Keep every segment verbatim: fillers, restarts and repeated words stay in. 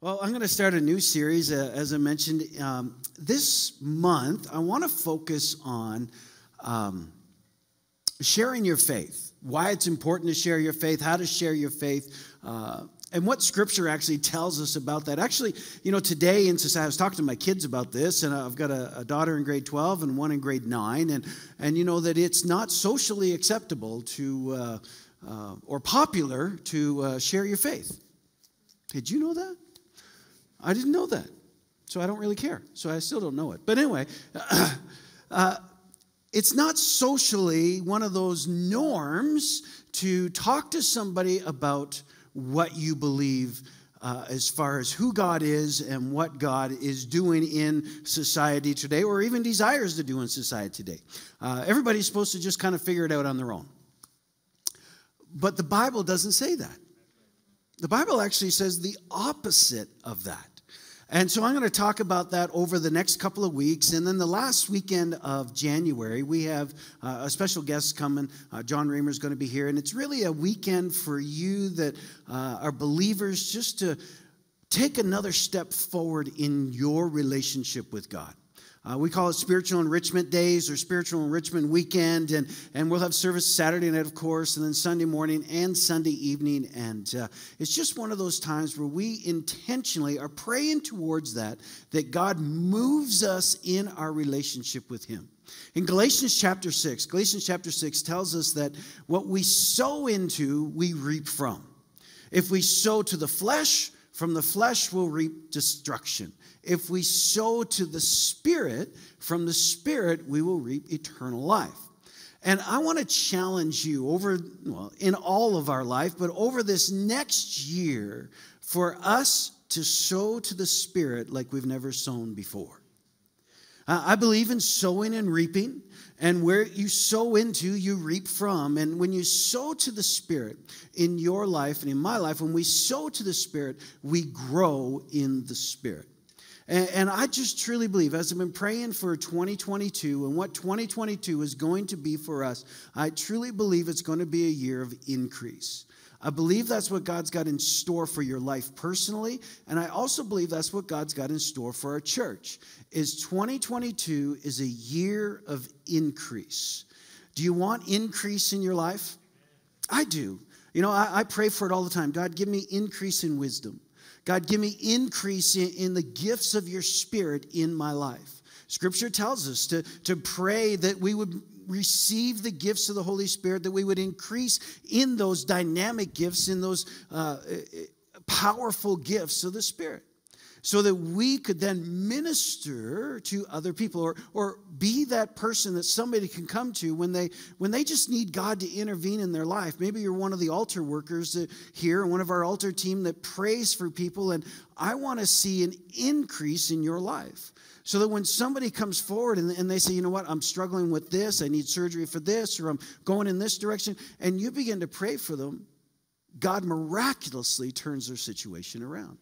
Well, I'm going to start a new series, uh, as I mentioned. Um, this month, I want to focus on um, sharing your faith, why it's important to share your faith, how to share your faith, uh, and what Scripture actually tells us about that. Actually, you know, today in society, I was talking to my kids about this, and I've got a, a daughter in grade twelve and one in grade nine, and, and you know that it's not socially acceptable to uh, uh, or popular to uh, share your faith. Did you know that? I didn't know that, so I don't really care. So I still don't know it. But anyway, uh, it's not socially one of those norms to talk to somebody about what you believe uh, as far as who God is and what God is doing in society today, or even desires to do in society today. Uh, everybody's supposed to just kind of figure it out on their own. But the Bible doesn't say that. The Bible actually says the opposite of that. And so I'm going to talk about that over the next couple of weeks. And then the last weekend of January, we have uh, a special guest coming. Uh, John Raymer is going to be here. And it's really a weekend for you that uh, are believers just to take another step forward in your relationship with God. Uh, we call it Spiritual Enrichment Days or Spiritual Enrichment Weekend, and, and we'll have service Saturday night, of course, and then Sunday morning and Sunday evening, and uh, it's just one of those times where we intentionally are praying towards that, that God moves us in our relationship with Him. In Galatians chapter six, Galatians chapter six tells us that what we sow into, we reap from. If we sow to the flesh, from the flesh we'll reap destruction. If we sow to the Spirit, from the Spirit we will reap eternal life. And I want to challenge you over, well, in all of our life, but over this next year, for us to sow to the Spirit like we've never sown before. Uh, I believe in sowing and reaping, and where you sow into, you reap from. And when you sow to the Spirit in your life and in my life, when we sow to the Spirit, we grow in the Spirit. And, and I just truly believe, as I've been praying for twenty twenty-two and what twenty twenty-two is going to be for us, I truly believe it's going to be a year of increase. I believe that's what God's got in store for your life personally, and I also believe that's what God's got in store for our church, is twenty twenty-two is a year of increase. Do you want increase in your life? I do. You know, I, I pray for it all the time. God, give me increase in wisdom. God, give me increase in, in the gifts of your Spirit in my life. Scripture tells us to, to pray that we would receive the gifts of the Holy Spirit, that we would increase in those dynamic gifts, in those uh, powerful gifts of the Spirit, so that we could then minister to other people, or, or be that person that somebody can come to when they when they just need God to intervene in their life. Maybe you're one of the altar workers that here, one of our altar team that prays for people, and I want to see an increase in your life. So that when somebody comes forward and, and they say, you know what, I'm struggling with this, I need surgery for this, or I'm going in this direction, and you begin to pray for them, God miraculously turns their situation around.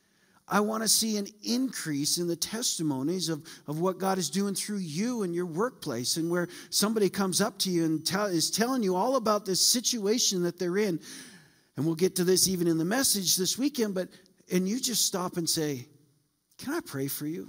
I want to see an increase in the testimonies of, of what God is doing through you in your workplace, and where somebody comes up to you and tell, is telling you all about this situation that they're in. And we'll get to this even in the message this weekend, but and you just stop and say, can I pray for you?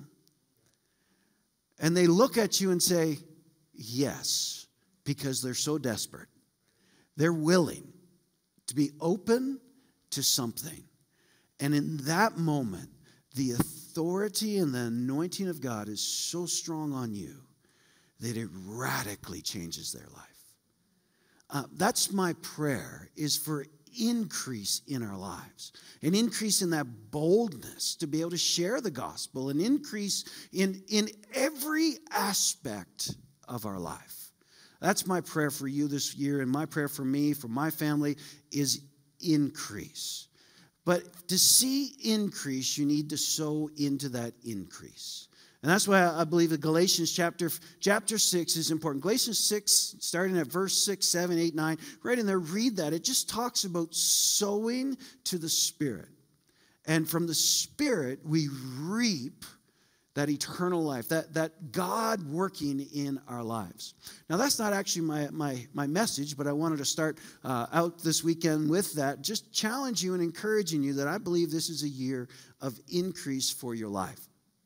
And they look at you and say, yes, because they're so desperate. They're willing to be open to something. And in that moment, the authority and the anointing of God is so strong on you that it radically changes their life. Uh, that's my prayer, is for increase in our lives, an increase in that boldness to be able to share the gospel, an increase in, in every aspect of our life. That's my prayer for you this year, and my prayer for me, for my family, is increase. But to see increase, you need to sow into that increase. And that's why I believe that Galatians chapter, chapter six is important. Galatians six, starting at verse six, seven, eight, nine, right in there, read that. It just talks about sowing to the Spirit. And from the Spirit, we reap that eternal life, that, that God working in our lives. Now, that's not actually my, my, my message, but I wanted to start uh, out this weekend with that, just challenge you and encouraging you that I believe this is a year of increase for your life.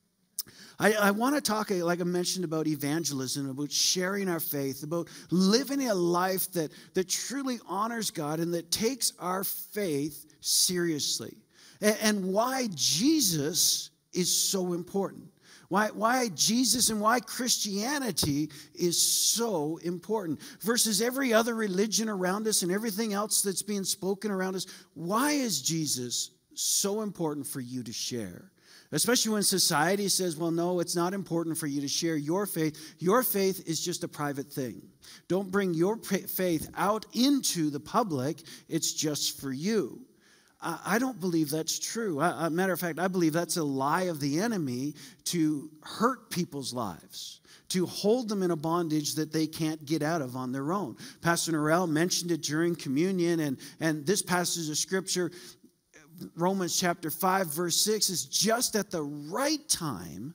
I, I want to talk, like I mentioned, about evangelism, about sharing our faith, about living a life that, that truly honors God and that takes our faith seriously, and, and why Jesus is so important. Why, why Jesus and why Christianity is so important versus every other religion around us and everything else that's being spoken around us. Why is Jesus so important for you to share? Especially when society says, well, no, it's not important for you to share your faith. Your faith is just a private thing. Don't bring your faith out into the public. It's just for you. I don't believe that's true. As a matter of fact, I believe that's a lie of the enemy to hurt people's lives, to hold them in a bondage that they can't get out of on their own. Pastor Norrell mentioned it during communion, and, and this passage of Scripture, Romans chapter five, verse six, is just at the right time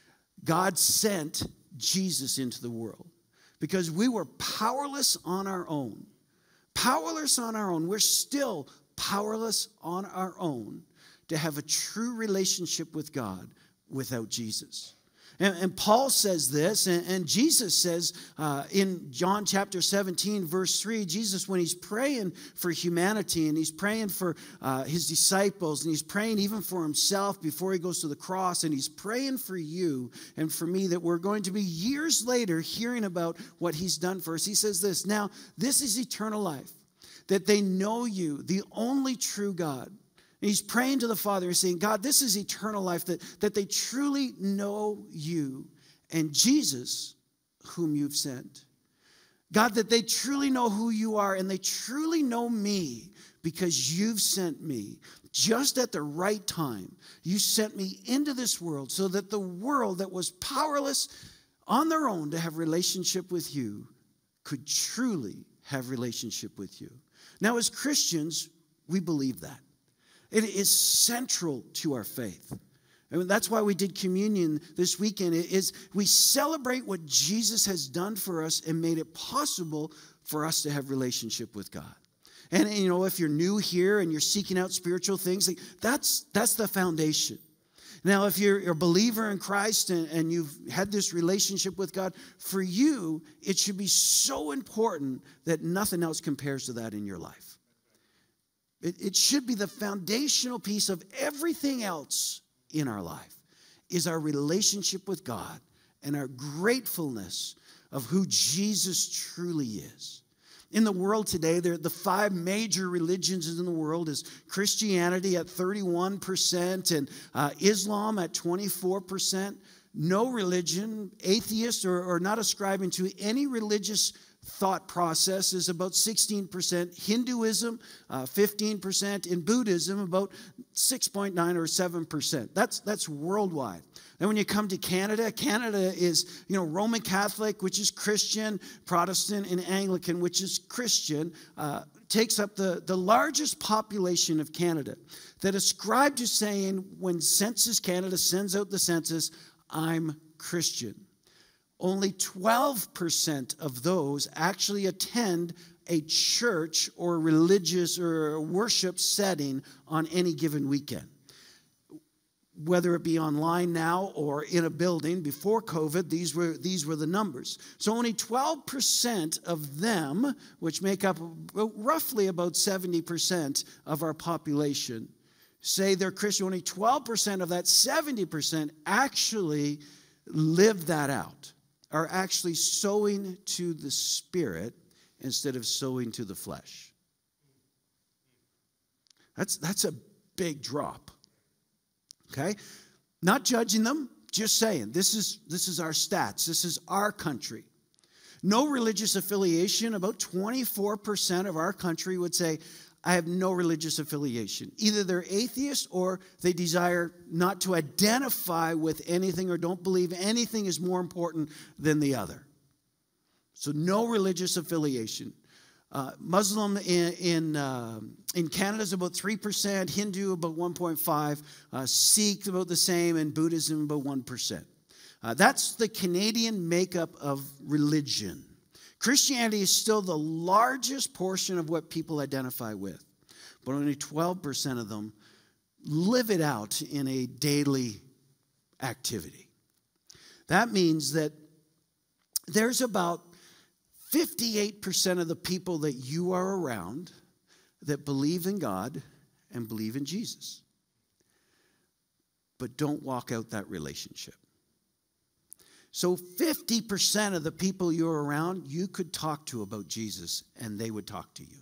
God sent Jesus into the world because we were powerless on our own. Powerless on our own. We're still powerless on our own to have a true relationship with God without Jesus. And, and Paul says this, and, and Jesus says uh, in John chapter seventeen, verse three, Jesus, when he's praying for humanity and he's praying for uh, his disciples and he's praying even for himself before he goes to the cross, and he's praying for you and for me that we're going to be years later hearing about what he's done for us. He says this, now this is eternal life, that they know you, the only true God. And he's praying to the Father and saying, God, this is eternal life, that, that they truly know you and Jesus, whom you've sent. God, that they truly know who you are and they truly know me because you've sent me. Just at the right time, you sent me into this world so that the world that was powerless on their own to have relationship with you could truly have relationship with you. Now, as Christians, we believe that. It is central to our faith. And that's why we did communion this weekend. It is we celebrate what Jesus has done for us and made it possible for us to have relationship with God. And, and you know, if you're new here and you're seeking out spiritual things, like, that's, that's the foundation. Now, if you're, you're a believer in Christ and, and you've had this relationship with God, for you, it should be so important that nothing else compares to that in your life. It, it should be the foundational piece of everything else in our life, is our relationship with God and our gratefulness of who Jesus truly is. In the world today, there, the five major religions in the world is Christianity at thirty-one percent and uh, Islam at twenty-four percent. No religion, atheist or, or not ascribing to any religious thought process is about sixteen percent. Hinduism, uh, fifteen percent. In Buddhism, about six point nine or seven percent. That's, that's worldwide. And when you come to Canada, Canada is, you know, Roman Catholic, which is Christian, Protestant, and Anglican, which is Christian, uh, takes up the, the largest population of Canada. That ascribe to saying, when Census Canada sends out the census, I'm Christian. Only twelve percent of those actually attend a church or religious or worship setting on any given weekend. Whether it be online now or in a building. Before COVID, these were, these were the numbers. So only twelve percent of them, which make up roughly about seventy percent of our population, say they're Christian. Only twelve percent of that seventy percent actually live that out, are actually sowing to the Spirit instead of sowing to the flesh. That's, that's a big drop. Okay? Not judging them, just saying, this is, this is our stats. This is our country. No religious affiliation. About twenty-four percent of our country would say, I have no religious affiliation. Either they're atheists or they desire not to identify with anything or don't believe anything is more important than the other. So no religious affiliation. Uh, Muslim in in, uh, in Canada is about three percent, Hindu about one point five, uh, Sikh about the same, and Buddhism about one percent. Uh, that's the Canadian makeup of religion. Christianity is still the largest portion of what people identify with, but only twelve percent of them live it out in a daily activity. That means that there's about fifty-eight percent of the people that you are around that believe in God and believe in Jesus, but don't walk out that relationship. So fifty percent of the people you're around, you could talk to about Jesus and they would talk to you.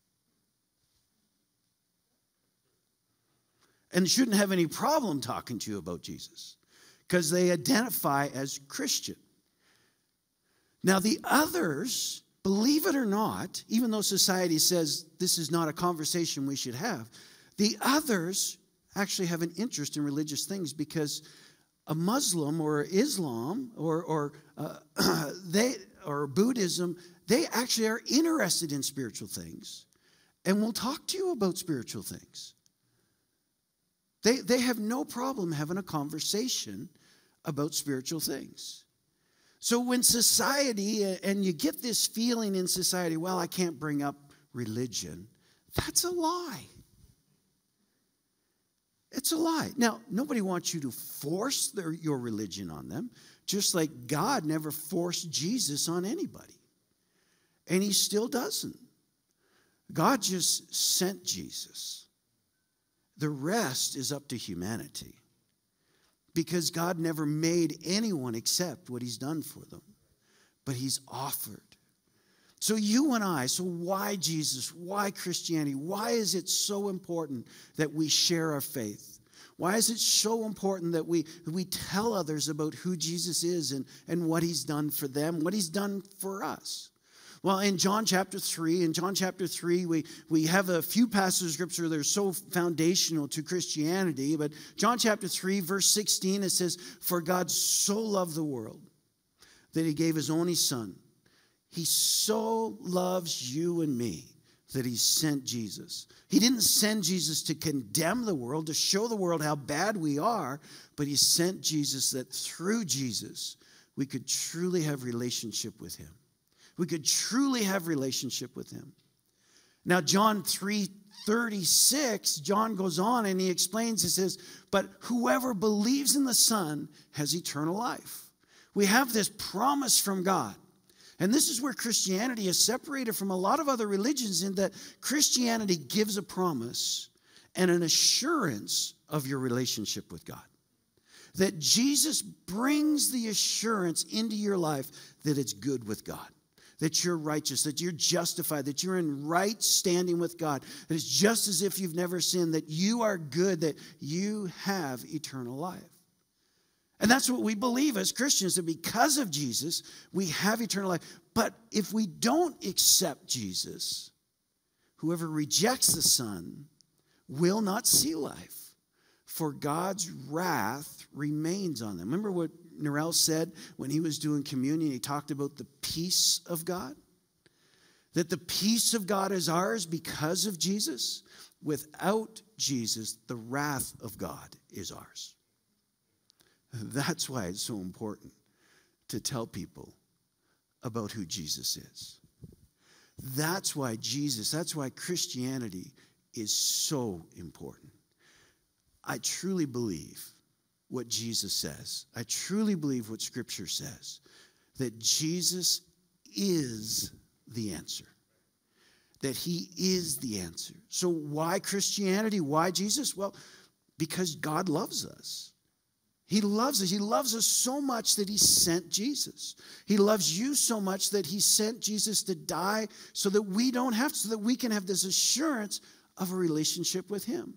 And shouldn't have any problem talking to you about Jesus because they identify as Christian. Now, the others, believe it or not, even though society says this is not a conversation we should have, the others actually have an interest in religious things because a Muslim or Islam or, or, uh, they, or Buddhism, they actually are interested in spiritual things and will talk to you about spiritual things. They, they have no problem having a conversation about spiritual things. So when society, and you get this feeling in society, well, I can't bring up religion, that's a lie. It's a lie. Now, nobody wants you to force their, your religion on them, just like God never forced Jesus on anybody. And he still doesn't. God just sent Jesus. The rest is up to humanity. Because God never made anyone accept what he's done for them. But he's offered. So you and I, so why Jesus? Why Christianity? Why is it so important that we share our faith? Why is it so important that we, we tell others about who Jesus is and, and what he's done for them, what he's done for us? Well, in John chapter three, in John chapter three, we, we have a few passages of scripture that are so foundational to Christianity. But John chapter three, verse sixteen, it says, "For God so loved the world that he gave his only son. He so loves you and me that he sent Jesus." He didn't send Jesus to condemn the world, to show the world how bad we are, but he sent Jesus that through Jesus we could truly have relationship with him. We could truly have relationship with him. Now, John three thirty-six, John goes on and he explains, he says, "But whoever believes in the Son has eternal life." We have this promise from God. And this is where Christianity is separated from a lot of other religions, in that Christianity gives a promise and an assurance of your relationship with God. That Jesus brings the assurance into your life that it's good with God. That you're righteous, that you're justified, that you're in right standing with God. That it's just as if you've never sinned, that you are good, that you have eternal life. And that's what we believe as Christians, that because of Jesus, we have eternal life. But if we don't accept Jesus, whoever rejects the Son will not see life, for God's wrath remains on them. Remember what Narelle said when he was doing communion? He talked about the peace of God. That the peace of God is ours because of Jesus. Without Jesus, the wrath of God is ours. That's why it's so important to tell people about who Jesus is. That's why Jesus, that's why Christianity is so important. I truly believe what Jesus says. I truly believe what Scripture says, that Jesus is the answer. That he is the answer. So why Christianity? Why Jesus? Well, because God loves us. He loves us. He loves us so much that he sent Jesus. He loves you so much that he sent Jesus to die so that we don't have to, so that we can have this assurance of a relationship with him.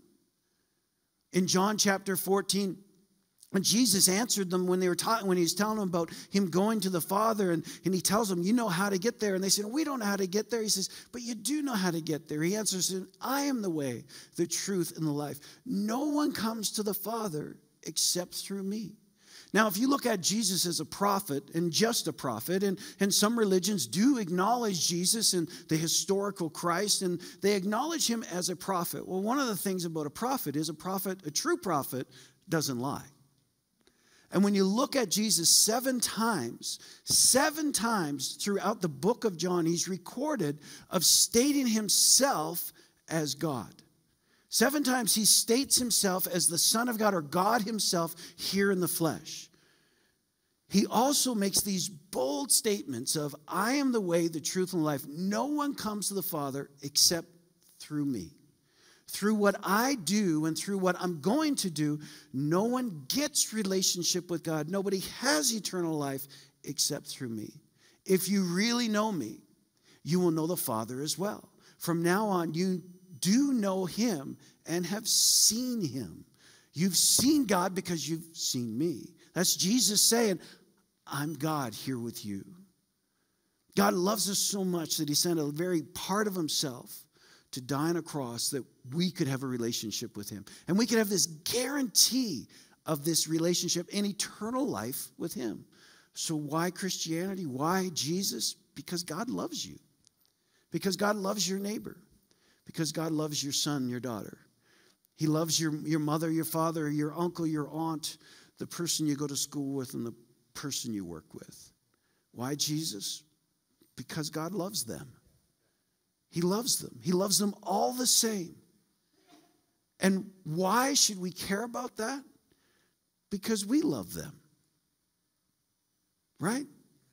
In John chapter fourteen, when Jesus answered them when they were ta- when he was telling them about him going to the Father, and, and he tells them, you know how to get there. And they said, we don't know how to get there. He says, but you do know how to get there. He answers, I am the way, the truth, and the life. No one comes to the Father except through me. Now, if you look at Jesus as a prophet and just a prophet, and, and some religions do acknowledge Jesus and the historical Christ, and they acknowledge him as a prophet. Well, one of the things about a prophet is a prophet, a true prophet, doesn't lie. And when you look at Jesus seven times, seven times throughout the book of John, he's recorded of stating himself as God. Seven times he states himself as the Son of God or God himself here in the flesh. He also makes these bold statements of, I am the way, the truth, and life. No one comes to the Father except through me. Through what I do and through what I'm going to do, no one gets relationship with God. Nobody has eternal life except through me. If you really know me, you will know the Father as well. From now on, you do know him and have seen him. You've seen God because you've seen me. That's Jesus saying, I'm God here with you. God loves us so much that he sent a very part of himself to die on a cross that we could have a relationship with him. And we could have this guarantee of this relationship and eternal life with him. So why Christianity? Why Jesus? Because God loves you. Because God loves your neighbor. Because God loves your son, your daughter. He loves your, your mother, your father, your uncle, your aunt, the person you go to school with, and the person you work with. Why Jesus? Because God loves them. He loves them. He loves them all the same. And why should we care about that? Because we love them. Right?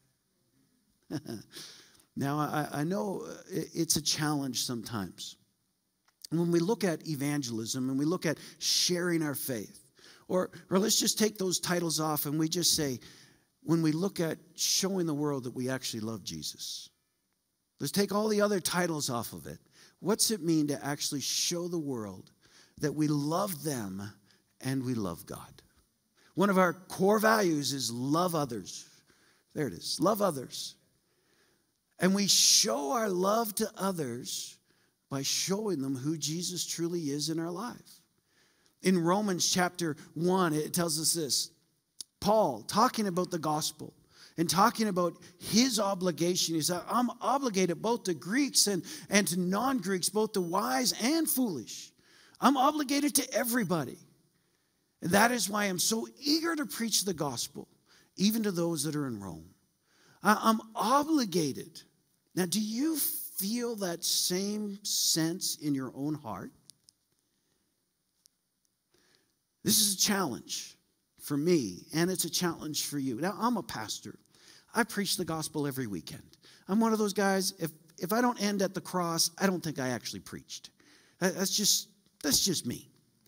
Now, I, I know it's a challenge sometimes. When we look at evangelism and we look at sharing our faith, or, or let's just take those titles off and we just say, when we look at showing the world that we actually love Jesus. Let's take all the other titles off of it. What's it mean to actually show the world that we love them and we love God? One of our core values is love others. There it is, love others. And we show our love to others by showing them who Jesus truly is in our life. In Romans chapter one, it tells us this. Paul, talking about the gospel and talking about his obligation, he said, I'm obligated both to Greeks and, and to non-Greeks, both to wise and foolish. I'm obligated to everybody. And that is why I'm so eager to preach the gospel, even to those that are in Rome. I, I'm obligated. Now, do you feel that same sense in your own heart? This is a challenge for me, and it's a challenge for you. Now, I'm a pastor. I preach the gospel every weekend. I'm one of those guys, if, if I don't end at the cross, I don't think I actually preached. That's just, that's just me.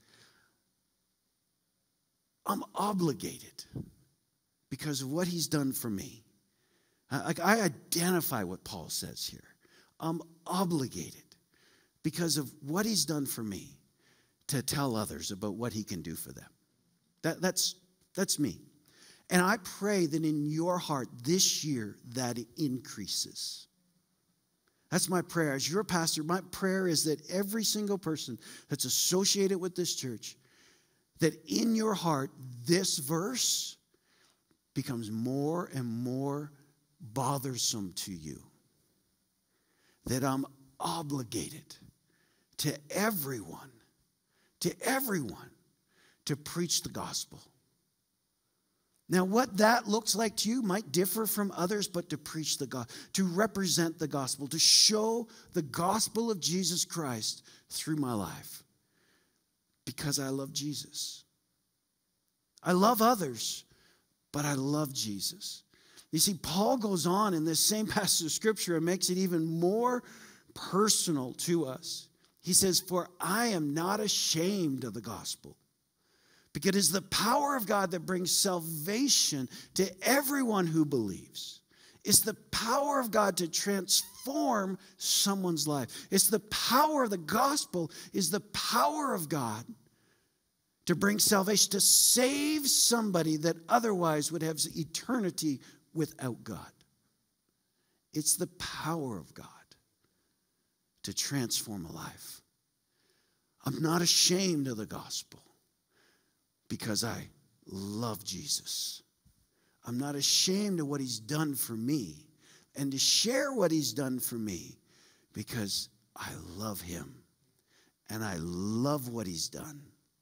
I'm obligated because of what he's done for me. I, I identify what Paul says here. I'm obligated because of what he's done for me to tell others about what he can do for them. That, that's, that's me. And I pray that in your heart this year that it increases. That's my prayer. As your pastor, my prayer is that every single person that's associated with this church, that in your heart this verse becomes more and more bothersome to you. That I'm obligated to everyone, to everyone, to preach the gospel. Now, what that looks like to you might differ from others, but to preach the gospel, to represent the gospel, to show the gospel of Jesus Christ through my life. Because I love Jesus. I love others, but I love Jesus. You see, Paul goes on in this same passage of Scripture and makes it even more personal to us. He says, for I am not ashamed of the gospel, because it is the power of God that brings salvation to everyone who believes. It's the power of God to transform someone's life. It's the power of the gospel is the power of God to bring salvation, to save somebody that otherwise would have eternity without God. It's the power of God to transform a life. I'm not ashamed of the gospel because I love Jesus. I'm not ashamed of what he's done for me and to share what he's done for me because I love him and I love what he's done.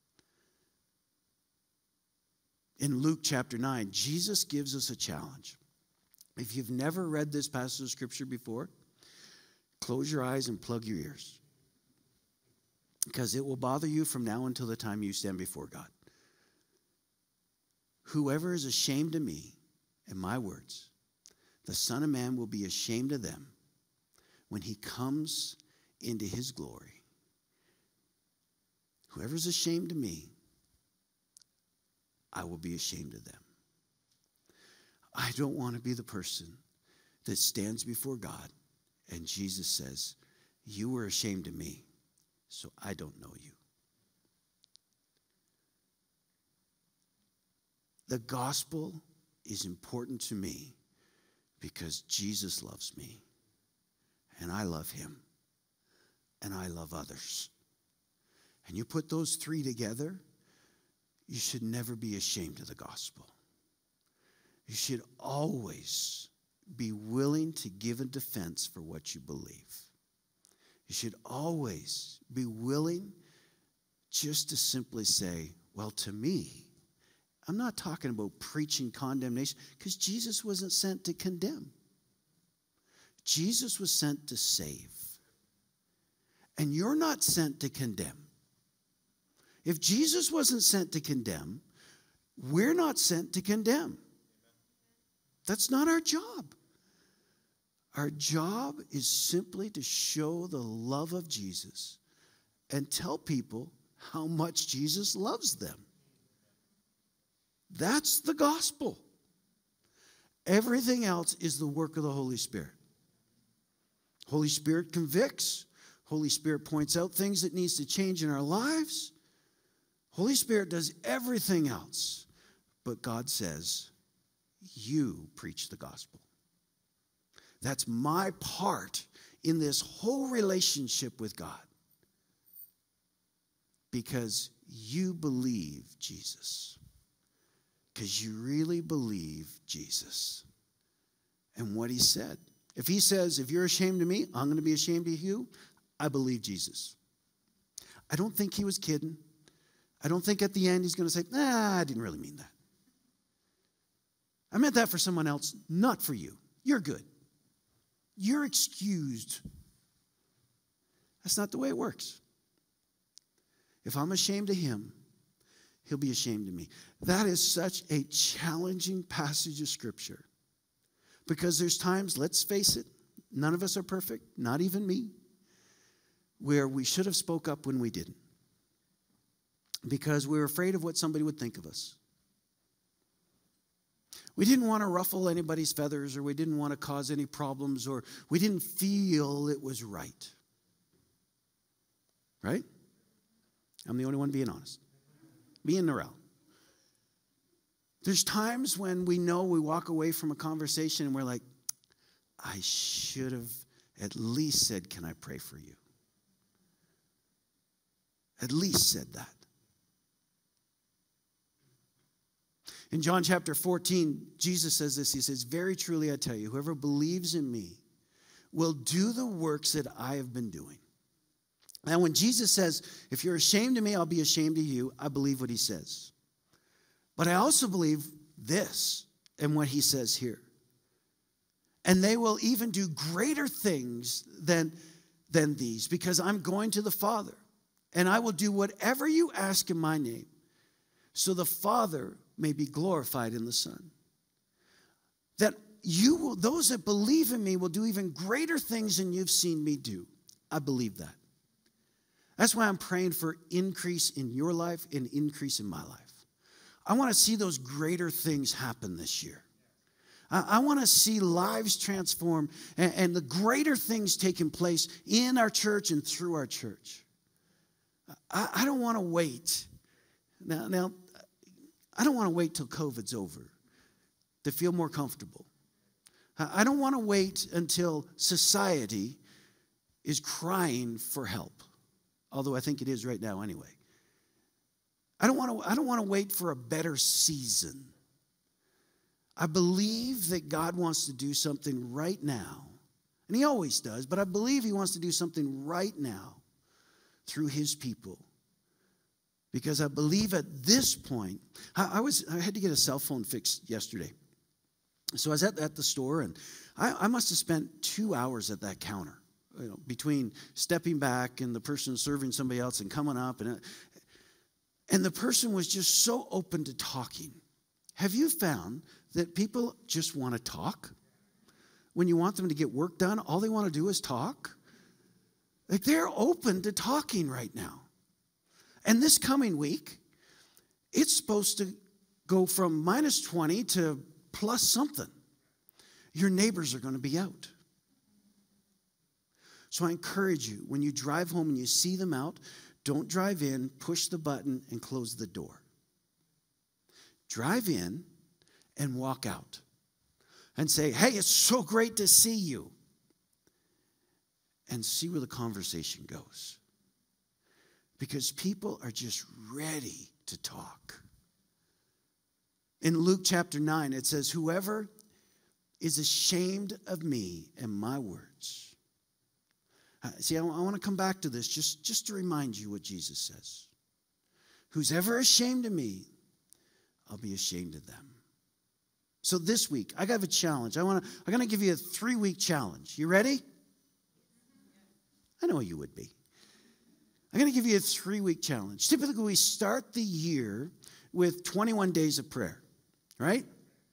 In Luke chapter nine, Jesus gives us a challenge. If you've never read this passage of scripture before, close your eyes and plug your ears, because it will bother you from now until the time you stand before God. Whoever is ashamed of me and my words, the Son of Man will be ashamed of them when he comes into his glory. Whoever is ashamed of me, I will be ashamed of them. I don't want to be the person that stands before God and Jesus says, you were ashamed of me, so I don't know you. The gospel is important to me because Jesus loves me and I love him and I love others. And you put those three together, you should never be ashamed of the gospel. You should always be willing to give a defense for what you believe. You should always be willing just to simply say, well, to me, I'm not talking about preaching condemnation, because Jesus wasn't sent to condemn. Jesus was sent to save. And you're not sent to condemn. If Jesus wasn't sent to condemn, we're not sent to condemn. That's not our job. Our job is simply to show the love of Jesus and tell people how much Jesus loves them. That's the gospel. Everything else is the work of the Holy Spirit. Holy Spirit convicts. Holy Spirit points out things that needs to change in our lives. Holy Spirit does everything else. But God says, you preach the gospel. That's my part in this whole relationship with God. Because you believe Jesus. Because you really believe Jesus and what he said. If he says, if you're ashamed of me, I'm going to be ashamed of you, I believe Jesus. I don't think he was kidding. I don't think at the end he's going to say, nah, I didn't really mean that. I meant that for someone else, not for you. You're good. You're excused. That's not the way it works. If I'm ashamed of him, he'll be ashamed of me. That is such a challenging passage of Scripture. Because there's times, let's face it, none of us are perfect, not even me, where we should have spoke up when we didn't. Because we were afraid of what somebody would think of us. We didn't want to ruffle anybody's feathers, or we didn't want to cause any problems, or we didn't feel it was right. Right? I'm the only one being honest. Me and Narelle. There's times when we know we walk away from a conversation and we're like, I should have at least said, can I pray for you? At least said that. In John chapter fourteen, Jesus says this. He says, very truly I tell you, whoever believes in me will do the works that I have been doing. Now, when Jesus says, if you're ashamed of me, I'll be ashamed of you, I believe what he says. But I also believe this and what he says here. And they will even do greater things than, than these, because I'm going to the Father. And I will do whatever you ask in my name, so the Father may be glorified in the Son. That you will, those that believe in me will do even greater things than you've seen me do. I believe that. That's why I'm praying for increase in your life and increase in my life. I want to see those greater things happen this year. I, I want to see lives transformed and, and the greater things taking place in our church and through our church. I, I don't want to wait. Now, now, I don't want to wait till COVID's over to feel more comfortable. I don't want to wait until society is crying for help, although I think it is right now anyway. I don't want to, I don't want to wait for a better season. I believe that God wants to do something right now. And he always does, but I believe he wants to do something right now through his people. Because I believe at this point, I, I was I had to get a cell phone fixed yesterday. So I was at, at the store, and I, I must have spent two hours at that counter, you know, between stepping back and the person serving somebody else and coming up. And, and the person was just so open to talking. Have you found that people just want to talk? When you want them to get work done, all they want to do is talk. Like, they're open to talking right now. And this coming week, it's supposed to go from minus twenty to plus something. Your neighbors are going to be out. So I encourage you, when you drive home and you see them out, don't drive in, push the button, and close the door. Drive in and walk out and say, hey, it's so great to see you. And see where the conversation goes. Because people are just ready to talk. In Luke chapter nine, it says, whoever is ashamed of me and my words. Uh, see, I, I want to come back to this just, just to remind you what Jesus says. Who's ever ashamed of me, I'll be ashamed of them. So this week, I got a challenge. I want to, I'm going to give you a three-week challenge. You ready? I know you would be. I'm going to give you a three-week challenge. Typically, we start the year with twenty-one days of prayer, right?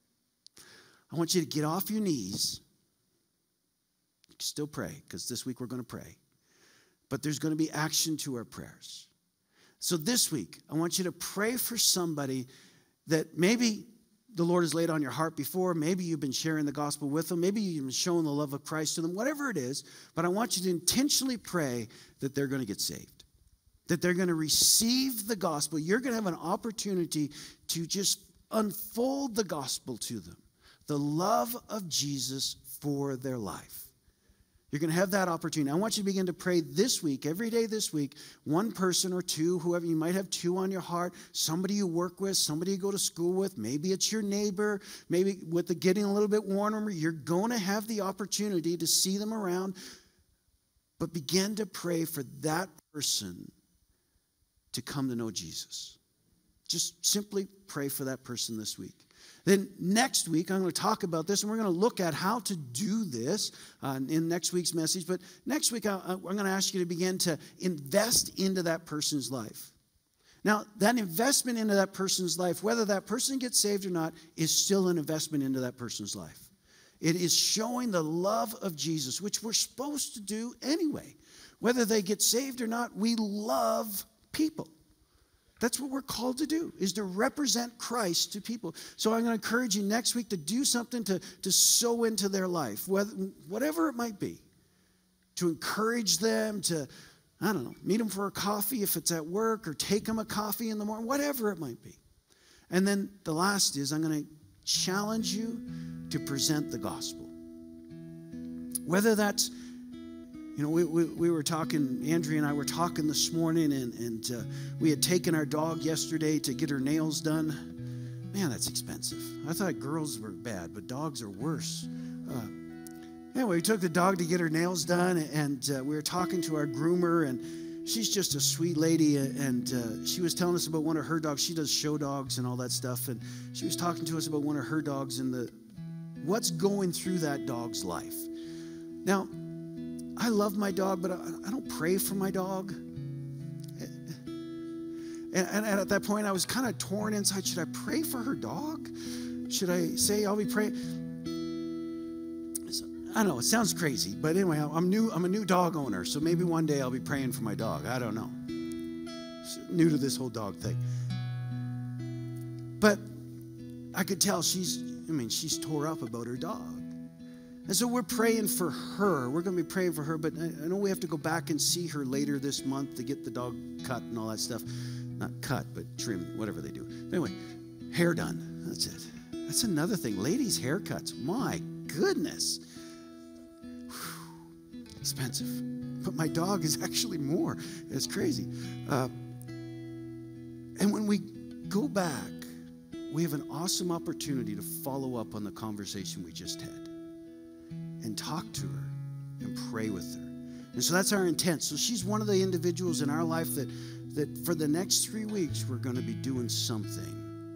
I want you to get off your knees. You can still pray, because this week we're going to pray. But there's going to be action to our prayers. So this week, I want you to pray for somebody that maybe the Lord has laid on your heart before. Maybe you've been sharing the gospel with them. Maybe you've been showing the love of Christ to them. Whatever it is, but I want you to intentionally pray that they're going to get saved. That they're going to receive the gospel. You're going to have an opportunity to just unfold the gospel to them. The love of Jesus for their life. You're going to have that opportunity. I want you to begin to pray this week, every day this week, one person or two, whoever, you might have two on your heart, somebody you work with, somebody you go to school with, maybe it's your neighbor, maybe with the getting a little bit warmer, you're going to have the opportunity to see them around, but begin to pray for that person to come to know Jesus. Just simply pray for that person this week. Then next week, I'm going to talk about this, and we're going to look at how to do this uh, in next week's message. But next week, I, I'm going to ask you to begin to invest into that person's life. Now, that investment into that person's life, whether that person gets saved or not, is still an investment into that person's life. It is showing the love of Jesus, which we're supposed to do anyway. Whether they get saved or not, we love people. That's what we're called to do, is to represent Christ to people. So I'm going to encourage you next week to do something to, to sow into their life, whether, whatever it might be, to encourage them, to, I don't know, meet them for a coffee if it's at work, or take them a coffee in the morning, whatever it might be. And then the last is I'm going to challenge you to present the gospel. Whether that's, you know, we, we, we were talking, Andrea and I were talking this morning, and, and uh, we had taken our dog yesterday to get her nails done. Man, that's expensive. I thought girls were bad, but dogs are worse. Uh, anyway, we took the dog to get her nails done, and uh, we were talking to our groomer, and she's just a sweet lady, and uh, she was telling us about one of her dogs. She does show dogs and all that stuff, and she was talking to us about one of her dogs and the what's going through that dog's life. Now, I love my dog, but I, I don't pray for my dog. And, and, and at that point, I was kind of torn inside. Should I pray for her dog? Should I say I'll be praying? I don't know. It sounds crazy, but anyway, I'm new. I'm a new dog owner, so maybe one day I'll be praying for my dog. I don't know. New to this whole dog thing, but I could tell she's. I mean, she's tore up about her dog. And so we're praying for her. We're going to be praying for her, but I know we have to go back and see her later this month to get the dog cut and all that stuff. Not cut, but trimmed, whatever they do. But anyway, hair done. That's it. That's another thing. Ladies' haircuts. My goodness. Whew. Expensive. But my dog is actually more. It's crazy. Uh, And when we go back, we have an awesome opportunity to follow up on the conversation we just had and talk to her and pray with her. And so that's our intent. So she's one of the individuals in our life that, that for the next three weeks, we're going to be doing something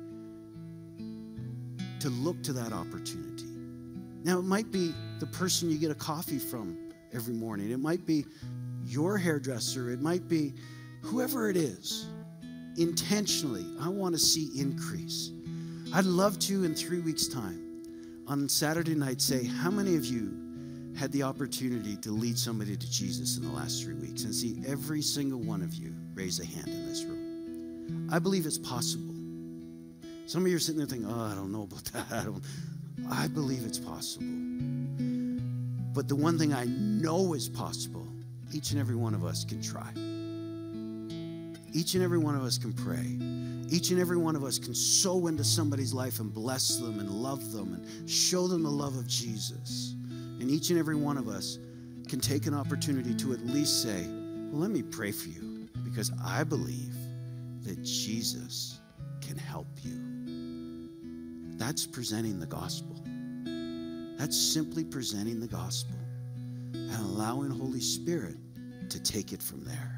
to look to that opportunity. Now, it might be the person you get a coffee from every morning. It might be your hairdresser. It might be whoever it is. Intentionally, I want to see increase. I'd love to, in three weeks' time, on Saturday night, say, how many of you had the opportunity to lead somebody to Jesus in the last three weeks? And see every single one of you raise a hand in this room. I believe it's possible. Some of you are sitting there thinking, oh, I don't know about that. I don't. I believe it's possible. But the one thing I know is possible, each and every one of us can try. Each and every one of us can pray. Each and every one of us can sow into somebody's life and bless them and love them and show them the love of Jesus. And each and every one of us can take an opportunity to at least say, well, let me pray for you, because I believe that Jesus can help you. That's presenting the gospel. That's simply presenting the gospel and allowing Holy Spirit to take it from there.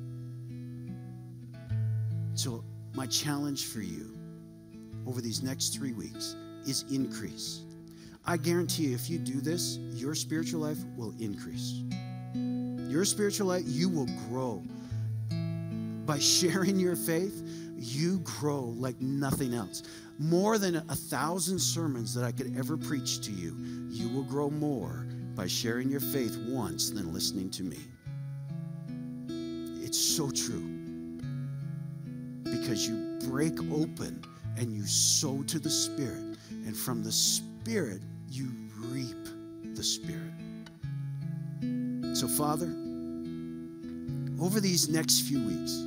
So my challenge for you over these next three weeks is increase. I guarantee you, if you do this, your spiritual life will increase. Your spiritual life, you will grow. By sharing your faith, you grow like nothing else. More than a thousand sermons that I could ever preach to you, you will grow more by sharing your faith once than listening to me. It's so true. Because you break open and you sow to the Spirit, and from the Spirit, you reap the Spirit. So, Father, over these next few weeks,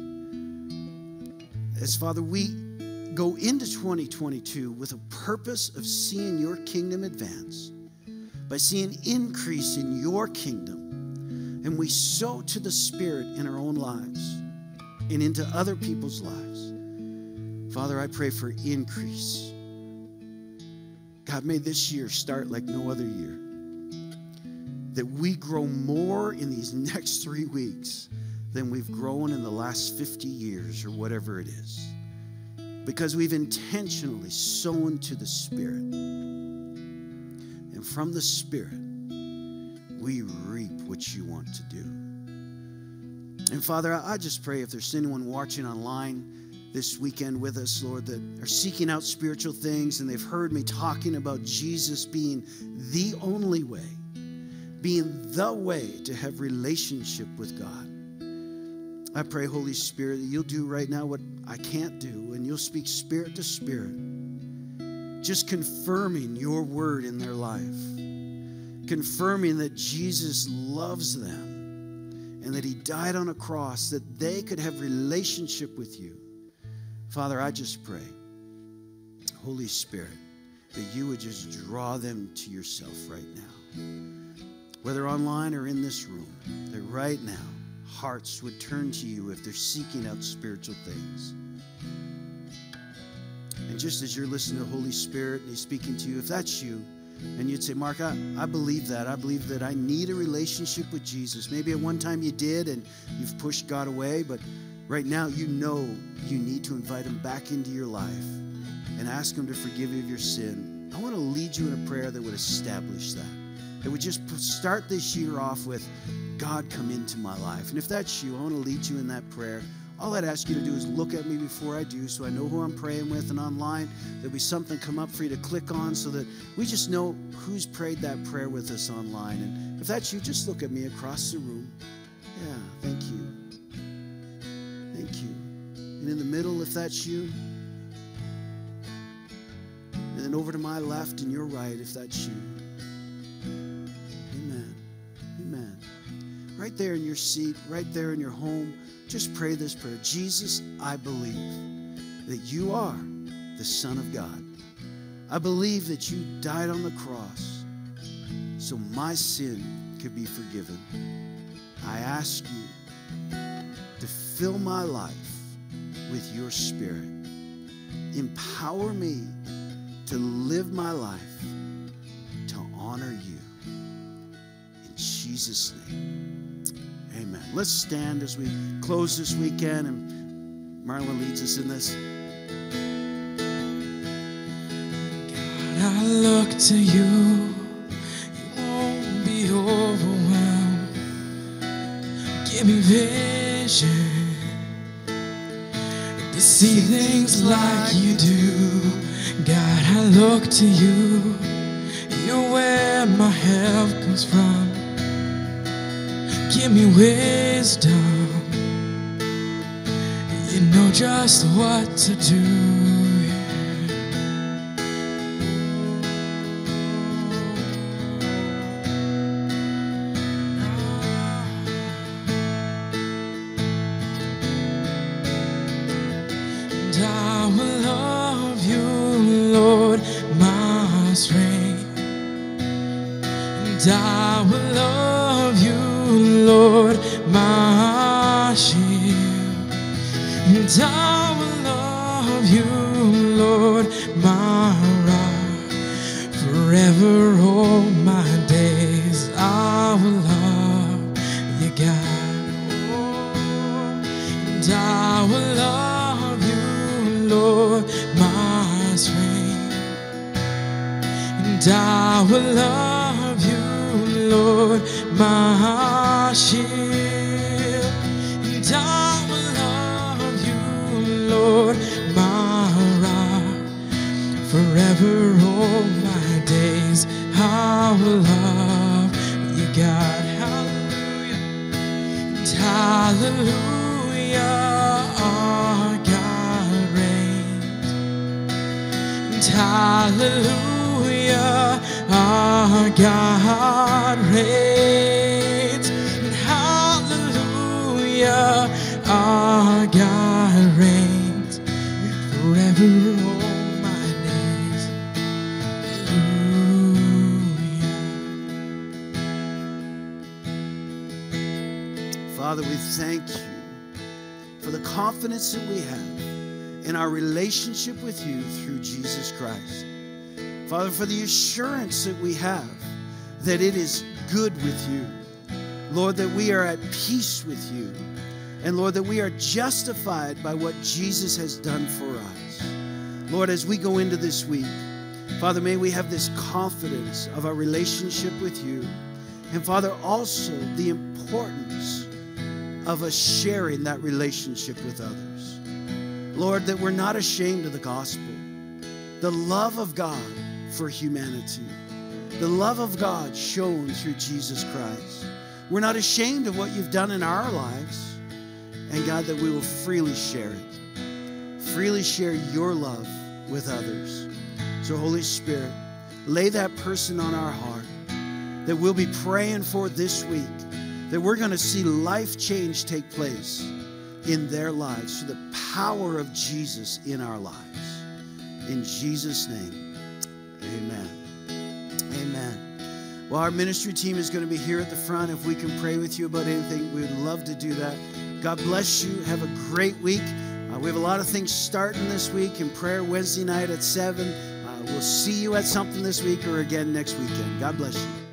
as Father, we go into twenty twenty-two with a purpose of seeing your kingdom advance, by seeing increase in your kingdom, and we sow to the Spirit in our own lives and into other people's lives. Father, I pray for increase. God, may this year start like no other year. That we grow more in these next three weeks than we've grown in the last fifty years or whatever it is. Because we've intentionally sown to the Spirit. And from the Spirit, we reap what you want to do. And Father, I just pray if there's anyone watching online this weekend with us, Lord, that are seeking out spiritual things and they've heard me talking about Jesus being the only way, being the way to have relationship with God. I pray, Holy Spirit, that you'll do right now what I can't do, and you'll speak spirit to spirit, just confirming your word in their life, confirming that Jesus loves them and that he died on a cross that they could have relationship with you. Father, I just pray, Holy Spirit, that you would just draw them to yourself right now. Whether online or in this room, that right now, hearts would turn to you if they're seeking out spiritual things. And just as you're listening to the Holy Spirit and he's speaking to you, if that's you, and you'd say, Mark, I, I believe that. I believe that I need a relationship with Jesus. Maybe at one time you did and you've pushed God away, but right now you know you need to invite him back into your life and ask him to forgive you of your sin. I want to lead you in a prayer that would establish that. That would just start this year off with, God, come into my life. And if that's you, I want to lead you in that prayer. All I'd ask you to do is look at me before I do so I know who I'm praying with, and online there'll be something come up for you to click on so that we just know who's prayed that prayer with us online. And if that's you, just look at me across the room. Yeah, thank you. Thank you. And in the middle, if that's you. And then over to my left and your right, if that's you. Amen. Amen. Right there in your seat, right there in your home, just pray this prayer. Jesus, I believe that you are the Son of God. I believe that you died on the cross so my sin could be forgiven. I ask you to fill my life with your Spirit. Empower me to live my life to honor you. In Jesus' name, amen. Let's stand as we close this weekend, and Marlon leads us in this. God, I look to you. You won't be overwhelmed. Give me vision to see things like you do. God, I look to you. You're where my help comes from. Give me wisdom. You know just what to do. And I will love you, Lord, my strength. And I will love you, Lord, my shield. And I will love you, Lord, my rock. Forever all my days I will love you, God. Oh, and I will love you, Lord, my strength. And I will love you, Lord, my shield. And I will love you, Lord, my rock. Forever all my days I will love you, God. Hallelujah. And hallelujah, our God reigns. And hallelujah, our God reigns. And hallelujah, our God reigns. Forever all my days. Hallelujah. Father, we thank you for the confidence that we have in our relationship with you through Jesus Christ. Father, for the assurance that we have that it is good with you. Lord, that we are at peace with you. And Lord, that we are justified by what Jesus has done for us. Lord, as we go into this week, Father, may we have this confidence of our relationship with you. And Father, also the importance of us sharing that relationship with others. Lord, that we're not ashamed of the gospel. The love of God for humanity. The love of God shown through Jesus Christ. We're not ashamed of what you've done in our lives. And God, that we will freely share it. Freely share your love with others. So Holy Spirit, lay that person on our heart that we'll be praying for this week, that we're going to see life change take place in their lives through the power of Jesus in our lives. In Jesus' name, amen. Amen. Well, our ministry team is going to be here at the front. If we can pray with you about anything, we would love to do that. God bless you. Have a great week. Uh, we have a lot of things starting this week in prayer Wednesday night at seven. Uh, we'll see you at something this week or again next weekend. God bless you.